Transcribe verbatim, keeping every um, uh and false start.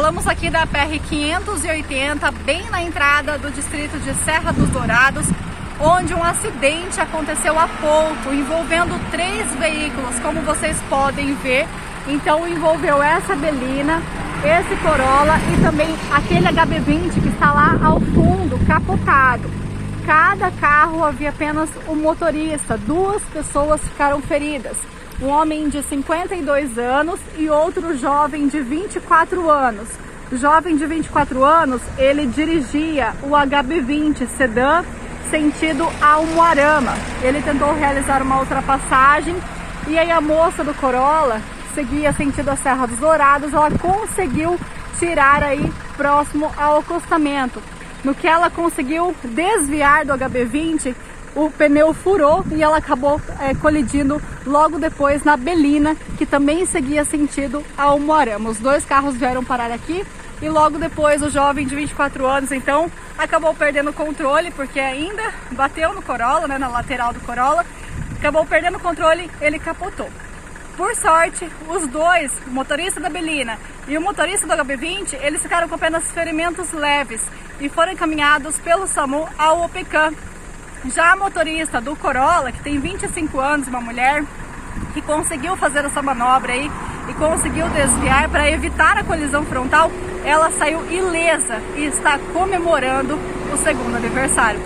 Falamos aqui da P R quinhentos e oitenta, bem na entrada do distrito de Serra dos Dourados, onde um acidente aconteceu há pouco, envolvendo três veículos, como vocês podem ver. Então envolveu essa Belina, esse Corolla e também aquele H B vinte que está lá ao fundo, capotado. Cada carro havia apenas um motorista, duas pessoas ficaram feridas. Um homem de cinquenta e dois anos e outro jovem de vinte e quatro anos. O jovem de vinte e quatro anos, ele dirigia o H B vinte sedã sentido a Umuarama. Ele tentou realizar uma ultrapassagem e aí a moça do Corolla seguia sentido a Serra dos Dourados, ela conseguiu tirar aí próximo ao acostamento. No que ela conseguiu desviar do H B vinte, o pneu furou e ela acabou é, colidindo logo depois na Belina, que também seguia sentido ao Umuarama. Os dois carros vieram parar aqui e logo depois o jovem de vinte e quatro anos, então, acabou perdendo o controle, porque ainda bateu no Corolla, né, na lateral do Corolla, acabou perdendo o controle, ele capotou. Por sorte, os dois, o motorista da Belina e o motorista do H B vinte, eles ficaram com apenas ferimentos leves e foram encaminhados pelo SAMU ao OPECAM. Já a motorista do Corolla, que tem vinte e cinco anos, uma mulher, que conseguiu fazer essa manobra aí e conseguiu desviar para evitar a colisão frontal, ela saiu ilesa e está comemorando o segundo aniversário.